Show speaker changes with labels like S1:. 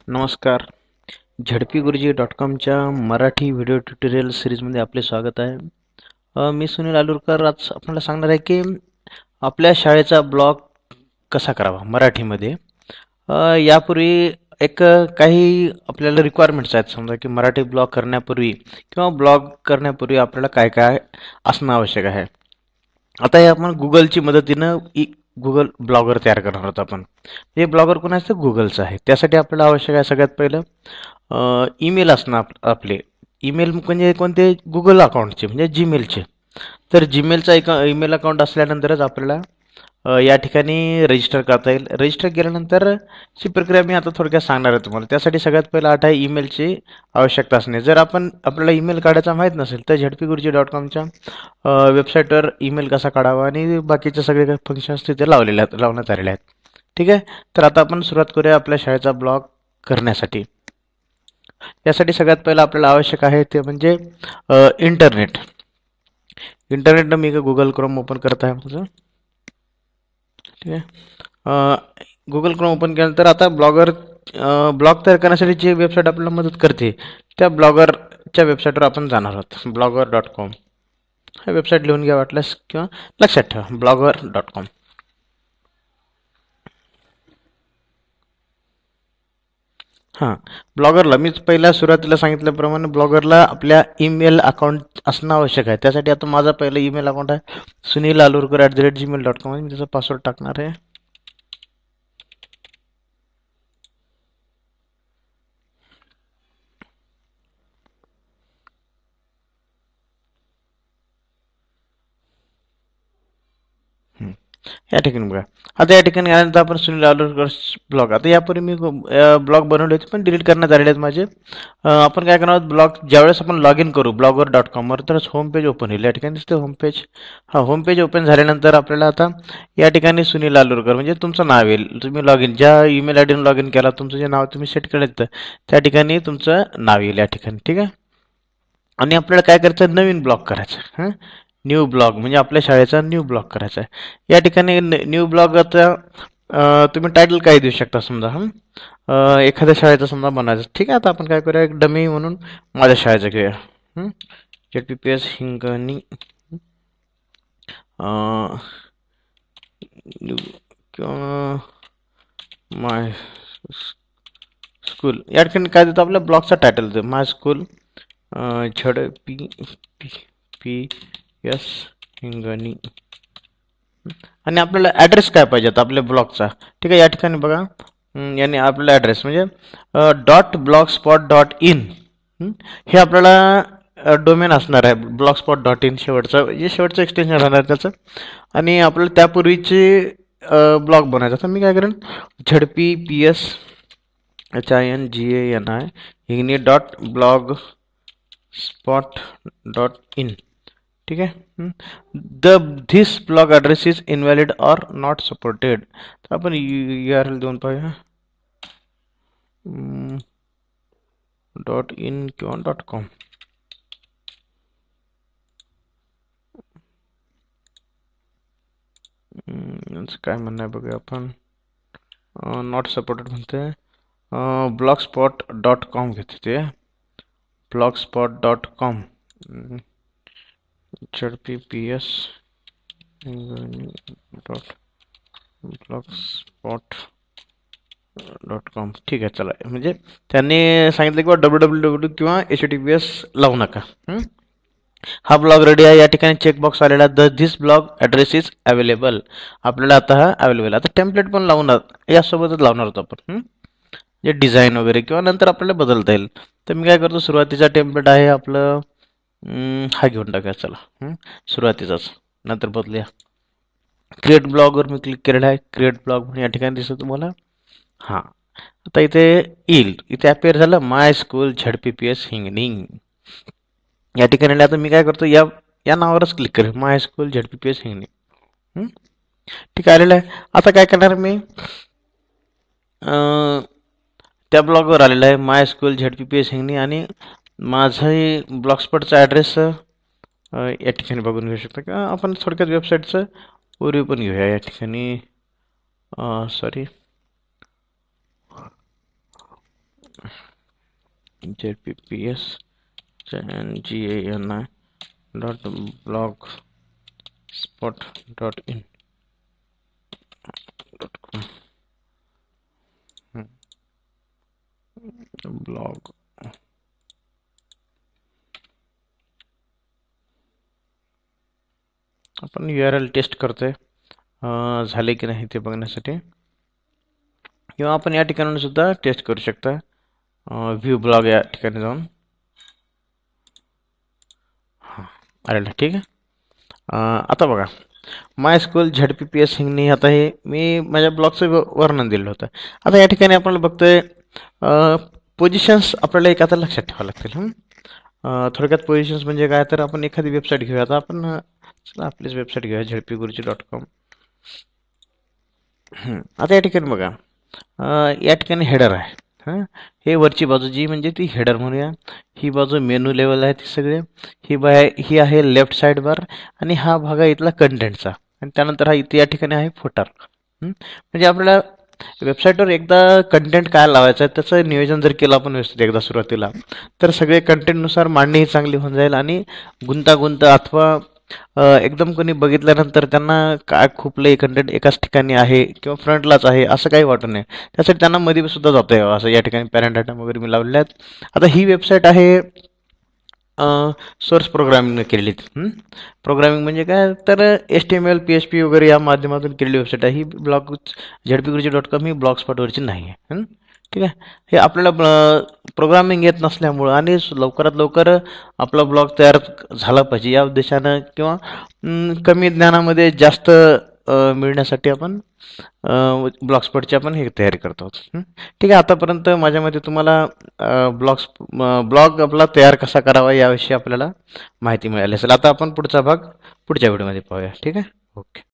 S1: नमस्कार. झडपीगुरुजी.com च्या Marathi video tutorial सिरीजमध्ये आपले स्वागत आहे. मी सुनील आलुरकर आज आपल्याला सांगणार आहे की आपल्या शाळेचा ब्लॉग कसा करावा मराठीमध्ये. यापूर्वी काही आपल्याला रिक्वायरमेंट्स आहेत. समजा की मराठी ब्लॉग करण्यापूर्वी किंवा ब्लॉग करण्यापूर्वी आपल्याला काय काय असणं आवश्यक आहे. आता हे आपण गुगलची मदतीनं गुगल ब्लॉगर तयार करणार आहोत आपण. हे ब्लॉगर कोण असतं? गुगलचं आहे. त्यासाठी आपल्याला आवश्यक आहे सगळ्यात पहिलं ईमेल असणं आपले. ईमेल म्हणजे कोणते? गुगल अकाउंटचे म्हणजे जीमेलचे. तर जीमेलचा एक ईमेल अकाउंट असल्यानंतरच आपल्याला या ठिकाणी रजिस्टर करता येईल. रजिस्टर केल्यानंतर ची प्रक्रिया मी आता थोडक्यात सांगणार आहे तुम्हाला. त्यासाठी सगळ्यात पहिलं आहे ईमेलची आवश्यकता असणे. जर आपल्याला ईमेल काढायचा माहीत नसेल तर झडपीगुरुजी.com च्या वेबसाईटवर ईमेल कसा काढावा आणि बाकीचे सगळे काही फंक्शन्स तिथे लावण्यात आलेले आहेत. ठीक आहे. तर आता आपण सुरुवात करूया आपल्या शाळेचा ब्लॉग करण्यासाठी. यासाठी सगळ्यात पहिलं आपल्याला आवश्यक आहे ते म्हणजे इंटरनेट. इंटरनेटनं मी गुगल क्रोम ओपन करत आहे माझं. ठीक आहे. गुगल क्रोम ओपन केल्यानंतर आता ब्लॉग तयार करण्यासाठी जी वेबसाईट आपल्याला मदत करते त्या ब्लॉगरच्या वेबसाईटवर आपण जाणार आहोत. blogger.com हा वेबसाईट लिहून घ्या वाटल्यास किंवा लक्षात ठेवा. blogger.com. हां, ब्लॉगरला मी पहिल्या सुरुवातीला सांगितल्याप्रमाणे ब्लॉगरला आपल्या ईमेल अकाउंट असणं आवश्यक आहे. त्यासाठी आता माझा पहिला ईमेल अकाउंट आहे sunil.alurkar@gmail.com. मी त्याचा पासवर्ड टाकणार आहे. या ठिकाणी बघा. आता या ठिकाणी आल्यानंतर आपण सुनील आलुरकर ब्लॉग. आता यापूर्वी मी ब्लॉग बनवले होते पण डिलीट करण्यात आलेले आहेत माझे. आपण काय करणार आहोत? ब्लॉग ज्यावेळेस आपण लॉग इन करू blogger.com वर तरच होम पेज ओपन होईल. या ठिकाणी दिसते होम पेज. हा, होम पेज ओपन झाल्यानंतर आपल्याला आता या ठिकाणी सुनील आलुरकर म्हणजे तुमचं नाव येईल. तुम्ही लॉग इन ज्या ईमेल आय डीने लॉग इन केला तुमचं जे नाव तुम्ही सेट केलं त्या ठिकाणी तुमचं नाव येईल या ठिकाणी. ठीक आहे. आणि आपल्याला काय करायचं? नवीन ब्लॉग करायचा. न्यू ब्लॉग म्हणजे आपल्या शाळेचा न्यू ब्लॉग करायचा आहे. या ठिकाणी न्यू ब्लॉग आता तुम्ही टायटल काय देऊ शकता. समजा एखाद्या शाळेचा समजा बनायचं. ठीक आहे. आता आपण काय करूया? एक डमी म्हणून माझ्या शाळेचं घेऊया. ZPPS हिंगणी किंवा माय स्कूल. या ठिकाणी काय देतो? आपल्या ब्लॉगचा टायटल देतो माय स्कूल ZPPS हिंगणी. आणि आपल्याला ॲड्रेस काय पाहिजे आपल्या ब्लॉगचा. ठीक आहे. या ठिकाणी बघा याने आपला ॲड्रेस म्हणजे .blogspot.in हे आपल्याला डोमेन असणार आहे. blogspot.in शेवटचं एक्सटेन्शन राहणार त्याचं. आणि आपल्याला त्यापूर्वीचे ब्लॉग बनायचा. तर मी काय करेन? ZPPS HINGANI Hingani .blogspot.in. ठीक आहे. This blog address is invalid or not supported. तर आपण URL देऊन पाहूया. .in किंवा .com. काय म्हणणं आहे बघूया आपण. नॉट सपोर्टेड म्हणते. blogspot.com घेते ते. blogspot.com ZPPS blogspot.com. ठीक आहे. चला, म्हणजे त्यांनी सांगितलं किंवा www किंवा HTTPS लावू नका. हा ब्लॉग रेडी आहे. या ठिकाणी चेकबॉक्स आलेला this blog address is available. आपल्याला आता हा अवेलेबल. आता टेम्पलेट पण लावणार यासोबतच लावणार होतो आपण. जे डिझाईन वगैरे किंवा नंतर आपल्याला बदलता येईल. तर मी काय करतो? सुरुवातीचा टेम्पलेट आहे आपलं हा घेऊन टाका. चला, सुरुवातीचाच, नंतर बदलूया. क्रिएट ब्लॉगवर मी क्लिक केलेलं आहे. क्रिएट ब्लॉग म्हणून या ठिकाणी दिसतं तुम्हाला. हां, आता इथे येईल. इथे अपेअर झालं माय स्कूल ZPPS हिंगणी. या ठिकाणी आता मी काय करतो? या नावावरच क्लिक करेल. My school ZPPS Hingani. ठीक आलेलं आहे. आता काय करणार मी? त्या ब्लॉगवर आलेलं आहे माय स्कूल ZPPS हिंगणी आणि माझंही ब्लॉगस्पॉटचा ॲड्रेस या ठिकाणी बघून घेऊ शकता. किंवा आपण थोडक्यात वेबसाईटचं ओव्हरव्ह्यू पण घेऊया या ठिकाणी. Sorry, ZPPS GANI.blogspot.in blog. आपण URL टेस्ट करतोय झाले की नाही ते बघण्यासाठी, किंवा आपण या ठिकाणी सुद्धा टेस्ट करू शकता. व्ह्यू ब्लॉग या ठिकाणी जाऊन आलेला. ठीक आहे. आता बघा, MySQL ZPPS हिंगणी, आता हे मी माझ्या ब्लॉगचं वर्णन दिलं होतं. आता या ठिकाणी आपल्याला बघतोय पोझिशन्स आपल्याला एक आता लक्षात ठेवावं लागतील. थोडक्यात पोझिशन्स म्हणजे काय, तर आपण एखादी वेबसाईट घेऊया. आता आपण चला आपलीच वेबसाईट घेऊया, झडपीगुरुजी.com. आता या ठिकाणी बघा, या ठिकाणी हेडर आहे. हे वरची बाजू जी म्हणजे ती हेडर म्हणूया. ही बाजू मेनू लेवल आहे ती सगळे. ही आहे लेफ्ट साईड बार, आणि हा भाग आहे इथला कंटेंटचा, आणि त्यानंतर हा इथे या ठिकाणी आहे फुटर. म्हणजे आपल्याला वेबसाईटवर एकदा कंटेंट काय लावायचं आहे त्याचं नियोजन जर केलं आपण व्यवस्थित एकदा सुरुवातीला, तर सगळे कंटेंटनुसार मांडणी ही चांगली होऊन जाईल. आणि गुंतागुंत अथवा एकदम कोणी बघितल्यानंतर त्यांना काय खूप लई कंटेंट एकाच ठिकाणी आहे किंवा फ्रंटलाच आहे असं काही वाटू नये, त्यासाठी त्यांना मध्ये सुद्धा जाता यावं असं या ठिकाणी पॅरेंट आयटम वगैरे मी लावलेले आहेत. आता ही वेबसाईट आहे सोर्स प्रोग्रामिंगने केलेली. प्रोग्रामिंग म्हणजे काय, तर HTML PHP वगैरे या माध्यमातून केलेली वेबसाईट आहे ही. ब्लॉग ZPGuruji.com ही ब्लॉग स्पॉटवरची नाही आहे. ठीक आहे. हे आपल्याला प्रोग्रामिंग येत नसल्यामुळं आणि लवकरात लवकर आपला ब्लॉग तयार झाला पाहिजे या उद्देशानं, किंवा कमी ज्ञानामध्ये जास्त मिळण्यासाठी आपण ब्लॉगस्पॉटची आपण हे तयारी करतो आहोत. ठीक आहे. आतापर्यंत माझ्या मते तुम्हाला ब्लॉग आपला तयार कसा करावा याविषयी आपल्याला माहिती मिळाली असेल. आता आपण पुढचा भाग पुढच्या व्हिडिओमध्ये पाहूया. ठीक आहे. ओके.